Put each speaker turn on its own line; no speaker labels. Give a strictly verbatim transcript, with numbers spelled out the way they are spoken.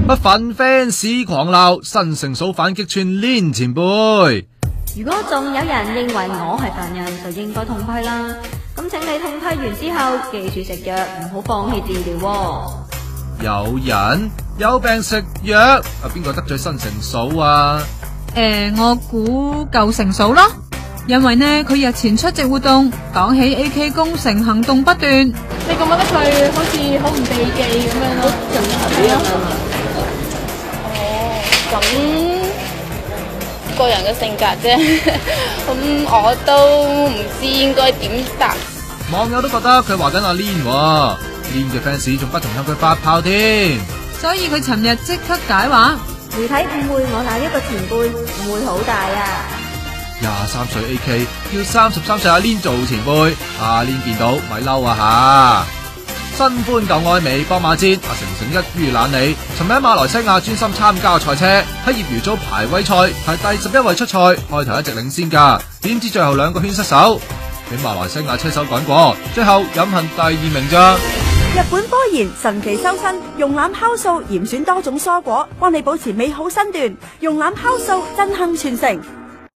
乜粉 fans 狂鬧，新城嫂反擊串 Lin 前輩。
如果仲有人認為我係凡人，就應該痛批啦。咁請你痛批完之後，記住食藥，唔好放棄治療喎。
有人有病食藥，啊邊個得罪新城嫂啊？
誒、呃，我估舊城嫂咯，因為呢佢日前出席活動，講起 A K 攻城行動不斷。
你覺唔覺得佢好似好唔避忌咁樣咯？係啊。哦，咁個人嘅性格啫，咁我都唔知應該點答。
網友都覺得佢話緊阿 Lin 喎，Lin 嘅 fans 仲不停向佢發炮添，
所以佢尋日即刻解話。
媒體誤會我鬧一個前輩，誤會好大啊！
廿三歲 A K 叫三十三歲阿 Lin 做前輩，阿 Lin 見到咪嬲啊吓！新歡舊愛未幫馬煎，阿成成一於懶理。尋日喺馬來西亞專心參加賽車，喺業餘組排位賽係第十一位出賽，開頭一直領先噶，點知最後兩個圈失手，俾馬來西亞車手趕過，最後飲恨第二名咋。
日本科研神奇修身，用攬酵素嚴選多種蔬果，幫你保持美好身段。用攬酵素震撼全城。